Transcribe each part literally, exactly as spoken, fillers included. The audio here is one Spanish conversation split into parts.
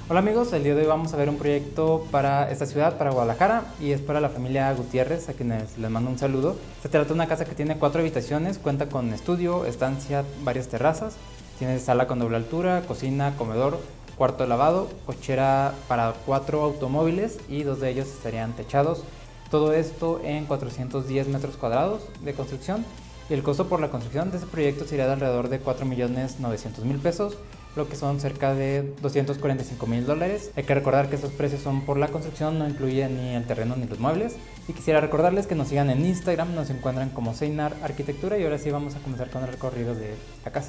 Hola amigos, el día de hoy vamos a ver un proyecto para esta ciudad, para Guadalajara, y es para la familia Gutiérrez, a quienes les mando un saludo. Se trata de una casa que tiene cuatro habitaciones, cuenta con estudio, estancia, varias terrazas, tiene sala con doble altura, cocina, comedor, cuarto de lavado, cochera para cuatro automóviles y dos de ellos estarían techados. Todo esto en cuatrocientos diez metros cuadrados de construcción, y el costo por la construcción de este proyecto sería de alrededor de cuatro millones novecientos mil pesos, lo que son cerca de doscientos cuarenta y cinco mil dólares. Hay que recordar que estos precios son por la construcción, no incluyen ni el terreno ni los muebles. Y quisiera recordarles que nos sigan en Instagram, nos encuentran como Seinar Arquitectura, y ahora sí vamos a comenzar con el recorrido de la casa.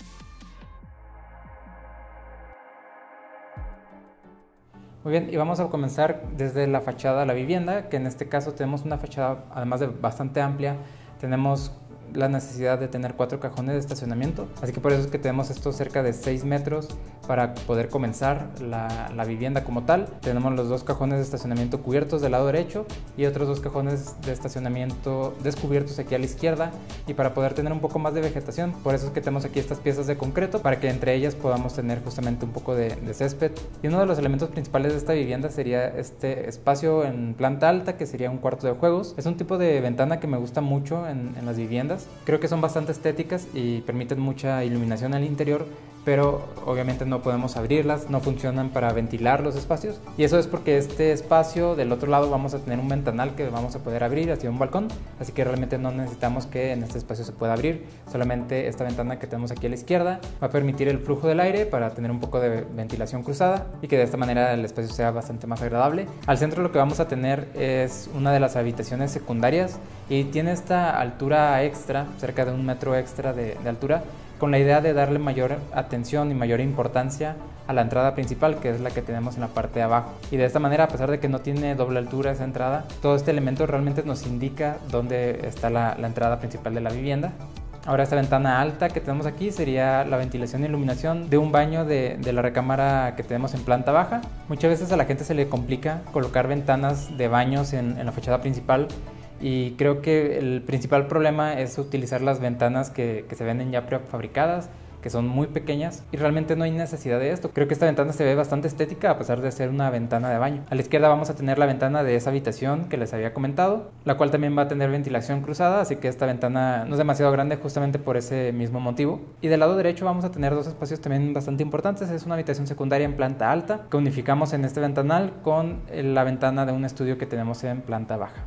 Muy bien, y vamos a comenzar desde la fachada de la vivienda, que en este caso tenemos una fachada además de bastante amplia. Tenemos la necesidad de tener cuatro cajones de estacionamiento, así que por eso es que tenemos estos cerca de seis metros para poder comenzar la, la vivienda como tal. Tenemos los dos cajones de estacionamiento cubiertos del lado derecho y otros dos cajones de estacionamiento descubiertos aquí a la izquierda, y para poder tener un poco más de vegetación, por eso es que tenemos aquí estas piezas de concreto, para que entre ellas podamos tener justamente un poco de, de césped. Y uno de los elementos principales de esta vivienda sería este espacio en planta alta, que sería un cuarto de juegos. Es un tipo de ventana que me gusta mucho en, en las viviendas. Creo que son bastante estéticas y permiten mucha iluminación al interior, pero obviamente no podemos abrirlas, no funcionan para ventilar los espacios, y eso es porque este espacio del otro lado vamos a tener un ventanal que vamos a poder abrir hacia un balcón, así que realmente no necesitamos que en este espacio se pueda abrir. Solamente esta ventana que tenemos aquí a la izquierda va a permitir el flujo del aire para tener un poco de ventilación cruzada y que de esta manera el espacio sea bastante más agradable. Al centro lo que vamos a tener es una de las habitaciones secundarias y tiene esta altura extra, cerca de un metro extra de, de altura, con la idea de darle mayor atención y mayor importancia a la entrada principal, que es la que tenemos en la parte de abajo. Y de esta manera, a pesar de que no tiene doble altura esa entrada, todo este elemento realmente nos indica dónde está la, la entrada principal de la vivienda. Ahora, esta ventana alta que tenemos aquí sería la ventilación e iluminación de un baño de, de la recámara que tenemos en planta baja. Muchas veces a la gente se le complica colocar ventanas de baños en, en la fachada principal, y creo que el principal problema es utilizar las ventanas que, que se venden ya prefabricadas, que son muy pequeñas, y realmente no hay necesidad de esto. Creo que esta ventana se ve bastante estética a pesar de ser una ventana de baño. A la izquierda vamos a tener la ventana de esa habitación que les había comentado, la cual también va a tener ventilación cruzada, así que esta ventana no es demasiado grande justamente por ese mismo motivo. Y del lado derecho vamos a tener dos espacios también bastante importantes. Es una habitación secundaria en planta alta que unificamos en este ventanal con la ventana de un estudio que tenemos en planta baja.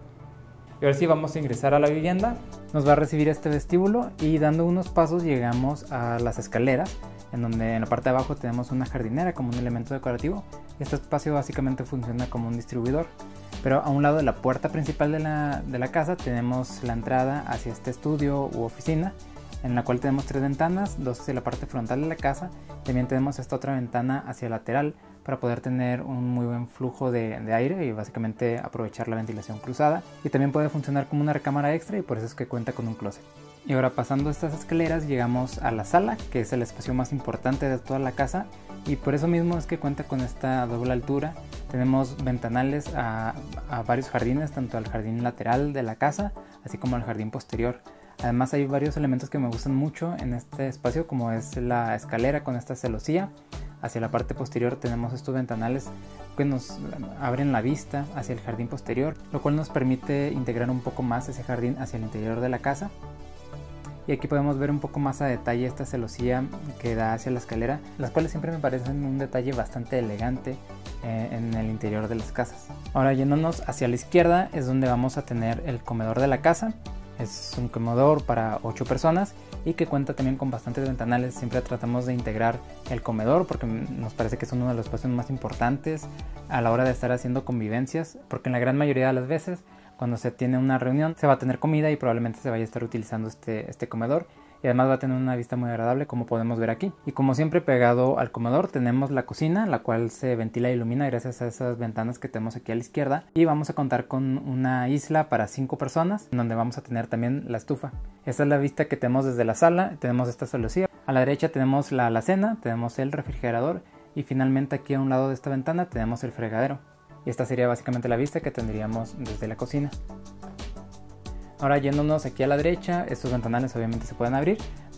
Y ahora sí vamos a ingresar a la vivienda. Nos va a recibir este vestíbulo, y dando unos pasos llegamos a las escaleras, en donde en la parte de abajo tenemos una jardinera como un elemento decorativo. Este espacio básicamente funciona como un distribuidor, pero a un lado de la puerta principal de la, de la casa tenemos la entrada hacia este estudio u oficina, en la cual tenemos tres ventanas, dos hacia la parte frontal de la casa. También tenemos esta otra ventana hacia el lateral para poder tener un muy buen flujo de, de aire y básicamente aprovechar la ventilación cruzada, y también puede funcionar como una recámara extra, y por eso es que cuenta con un closet. Y ahora, pasando estas escaleras, llegamos a la sala, que es el espacio más importante de toda la casa, y por eso mismo es que cuenta con esta doble altura. Tenemos ventanales a, a varios jardines, tanto al jardín lateral de la casa así como al jardín posterior. Además, hay varios elementos que me gustan mucho en este espacio, como es la escalera con esta celosía. Hacia la parte posterior tenemos estos ventanales que nos abren la vista hacia el jardín posterior, lo cual nos permite integrar un poco más ese jardín hacia el interior de la casa. Y aquí podemos ver un poco más a detalle esta celosía que da hacia la escalera, las cuales siempre me parecen un detalle bastante elegante eh, en el interior de las casas. Ahora, yéndonos hacia la izquierda, es donde vamos a tener el comedor de la casa. Es un comedor para ocho personas y que cuenta también con bastantes ventanales. Siempre tratamos de integrar el comedor porque nos parece que es uno de los espacios más importantes a la hora de estar haciendo convivencias, porque en la gran mayoría de las veces cuando se tiene una reunión se va a tener comida y probablemente se vaya a estar utilizando este, este comedor, y además va a tener una vista muy agradable, como podemos ver aquí. Y como siempre, pegado al comedor tenemos la cocina, la cual se ventila e ilumina gracias a esas ventanas que tenemos aquí a la izquierda, y vamos a contar con una isla para cinco personas, en donde vamos a tener también la estufa. Esta es la vista que tenemos desde la sala. Tenemos esta celosía. A la derecha tenemos la alacena, tenemos el refrigerador, y finalmente aquí a un lado de esta ventana tenemos el fregadero. Y esta sería básicamente la vista que tendríamos desde la cocina. Ahora, yéndonos aquí a la derecha, estos ventanales obviamente se pueden abrir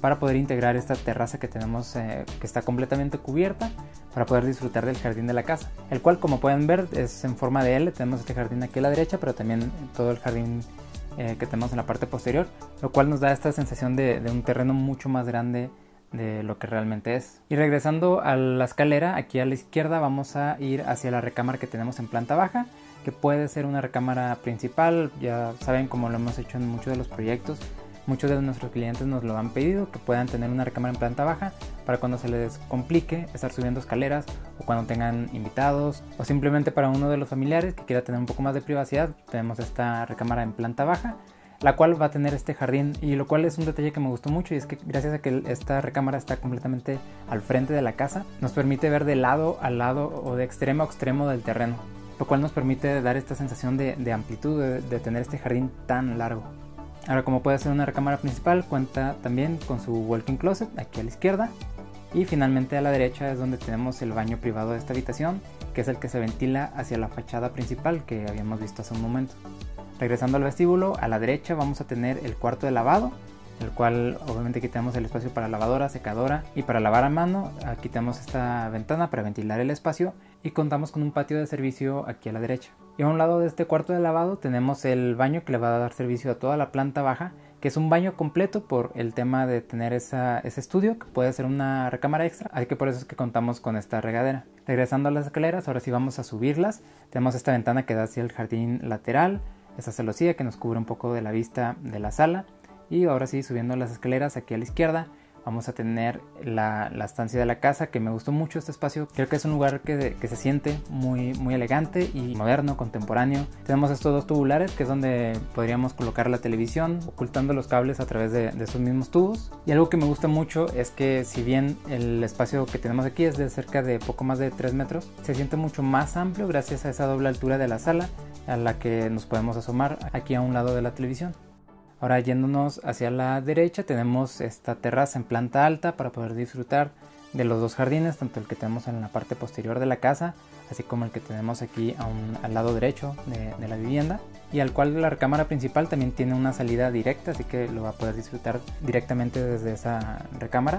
para poder integrar esta terraza que tenemos eh, que está completamente cubierta para poder disfrutar del jardín de la casa, el cual, como pueden ver, es en forma de L. Tenemos este jardín aquí a la derecha, pero también todo el jardín eh, que tenemos en la parte posterior, lo cual nos da esta sensación de, de un terreno mucho más grande de lo que realmente es. Y regresando a la escalera, aquí a la izquierda vamos a ir hacia la recámara que tenemos en planta baja, que puede ser una recámara principal. Ya saben, como lo hemos hecho en muchos de los proyectos, muchos de nuestros clientes nos lo han pedido, que puedan tener una recámara en planta baja para cuando se les complique estar subiendo escaleras, o cuando tengan invitados, o simplemente para uno de los familiares que quiera tener un poco más de privacidad. Tenemos esta recámara en planta baja, la cual va a tener este jardín, y lo cual es un detalle que me gustó mucho, y es que gracias a que esta recámara está completamente al frente de la casa, nos permite ver de lado a lado o de extremo a extremo del terreno, lo cual nos permite dar esta sensación de, de amplitud, de, de tener este jardín tan largo. Ahora, como puede ser una recámara principal, cuenta también con su walk-in closet aquí a la izquierda, y finalmente a la derecha es donde tenemos el baño privado de esta habitación, que es el que se ventila hacia la fachada principal que habíamos visto hace un momento. Regresando al vestíbulo, a la derecha vamos a tener el cuarto de lavado, el cual obviamente aquí tenemos el espacio para lavadora, secadora y para lavar a mano. Aquí tenemos esta ventana para ventilar el espacio, y contamos con un patio de servicio aquí a la derecha. Y a un lado de este cuarto de lavado tenemos el baño que le va a dar servicio a toda la planta baja, que es un baño completo por el tema de tener esa, ese estudio, que puede ser una recámara extra, así que por eso es que contamos con esta regadera. Regresando a las escaleras, ahora sí vamos a subirlas. Tenemos esta ventana que da hacia el jardín lateral, esa celosía que nos cubre un poco de la vista de la sala, y ahora sí, subiendo las escaleras aquí a la izquierda vamos a tener la, la estancia de la casa, que me gustó mucho este espacio. Creo que es un lugar que, que se siente muy, muy elegante y moderno, contemporáneo. Tenemos estos dos tubulares, que es donde podríamos colocar la televisión, ocultando los cables a través de, de esos mismos tubos. Y algo que me gusta mucho es que, si bien el espacio que tenemos aquí es de cerca de poco más de tres metros, se siente mucho más amplio gracias a esa doble altura de la sala, a la que nos podemos asomar aquí a un lado de la televisión. Ahora, yéndonos hacia la derecha, tenemos esta terraza en planta alta para poder disfrutar de los dos jardines, tanto el que tenemos en la parte posterior de la casa, así como el que tenemos aquí a un, al lado derecho de, de la vivienda, y al cual la recámara principal también tiene una salida directa, así que lo va a poder disfrutar directamente desde esa recámara.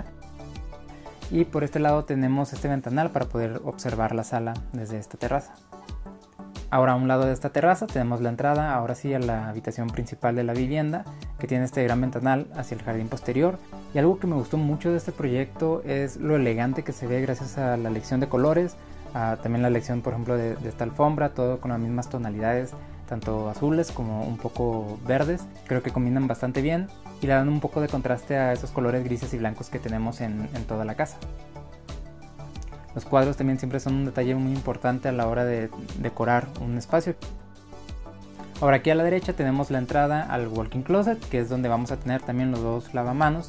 Y por este lado tenemos este ventanal para poder observar la sala desde esta terraza. Ahora, a un lado de esta terraza tenemos la entrada, ahora sí, a la habitación principal de la vivienda, que tiene este gran ventanal hacia el jardín posterior. Y algo que me gustó mucho de este proyecto es lo elegante que se ve gracias a la elección de colores, a también la elección, por ejemplo, de, de esta alfombra, todo con las mismas tonalidades, tanto azules como un poco verdes. Creo que combinan bastante bien y le dan un poco de contraste a esos colores grises y blancos que tenemos en, en toda la casa. Los cuadros también siempre son un detalle muy importante a la hora de decorar un espacio. Ahora, aquí a la derecha tenemos la entrada al walk-in closet, que es donde vamos a tener también los dos lavamanos.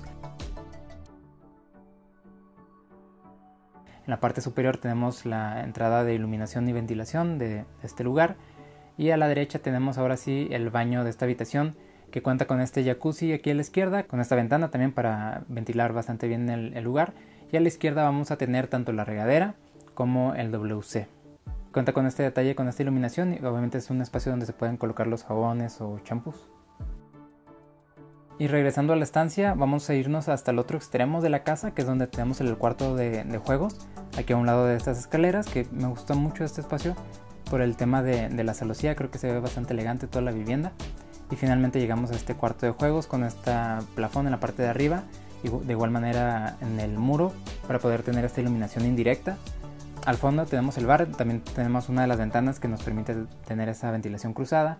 En la parte superior tenemos la entrada de iluminación y ventilación de este lugar. Y a la derecha tenemos ahora sí el baño de esta habitación, que cuenta con este jacuzzi aquí a la izquierda, con esta ventana también para ventilar bastante bien el, el lugar. Y a la izquierda vamos a tener tanto la regadera como el W C. Cuenta con este detalle, con esta iluminación, y obviamente es un espacio donde se pueden colocar los jabones o champús. Y regresando a la estancia, vamos a irnos hasta el otro extremo de la casa, que es donde tenemos el cuarto de, de juegos, aquí a un lado de estas escaleras, que me gustó mucho este espacio por el tema de, de la celosía. Creo que se ve bastante elegante toda la vivienda. Y finalmente llegamos a este cuarto de juegos con este plafón en la parte de arriba, y de igual manera en el muro, para poder tener esta iluminación indirecta. Al fondo tenemos el bar, también tenemos una de las ventanas que nos permite tener esa ventilación cruzada.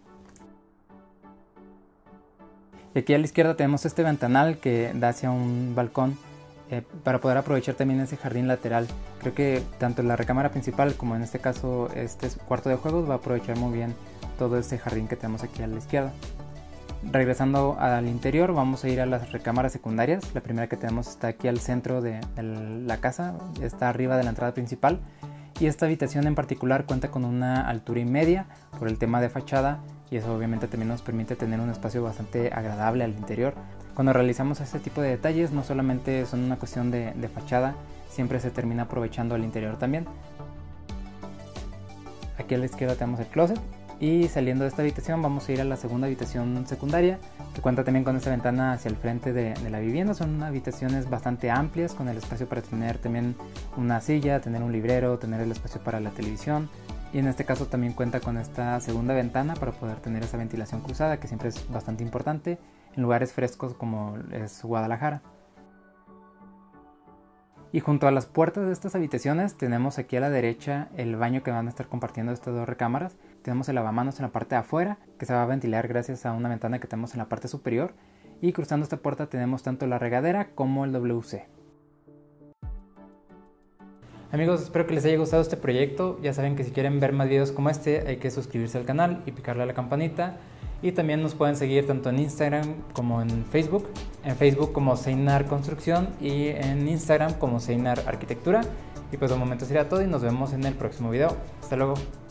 Y aquí a la izquierda tenemos este ventanal que da hacia un balcón, eh, para poder aprovechar también ese jardín lateral. Creo que tanto la recámara principal como en este caso este cuarto de juegos va a aprovechar muy bien todo este jardín que tenemos aquí a la izquierda. Regresando al interior, vamos a ir a las recámaras secundarias. La primera que tenemos está aquí al centro de, de la casa, está arriba de la entrada principal, y esta habitación en particular cuenta con una altura y media por el tema de fachada, y eso obviamente también nos permite tener un espacio bastante agradable al interior. Cuando realizamos este tipo de detalles, no solamente son una cuestión de, de fachada, siempre se termina aprovechando al interior también. Aquí a la izquierda tenemos el closet, Y saliendo de esta habitación vamos a ir a la segunda habitación secundaria, que cuenta también con esta ventana hacia el frente de, de la vivienda. Son habitaciones bastante amplias, con el espacio para tener también una silla, tener un librero, tener el espacio para la televisión. Y en este caso también cuenta con esta segunda ventana para poder tener esa ventilación cruzada, que siempre es bastante importante en lugares frescos como es Guadalajara. Y junto a las puertas de estas habitaciones tenemos aquí a la derecha el baño que van a estar compartiendo estas dos recámaras. Tenemos el lavamanos en la parte de afuera, que se va a ventilar gracias a una ventana que tenemos en la parte superior. Y cruzando esta puerta tenemos tanto la regadera como el W C. Amigos, espero que les haya gustado este proyecto. Ya saben que si quieren ver más videos como este hay que suscribirse al canal y picarle a la campanita. Y también nos pueden seguir tanto en Instagram como en Facebook. En Facebook como Seinar Construcción y en Instagram como Seinar Arquitectura. Y pues de momento sería todo y nos vemos en el próximo video. Hasta luego.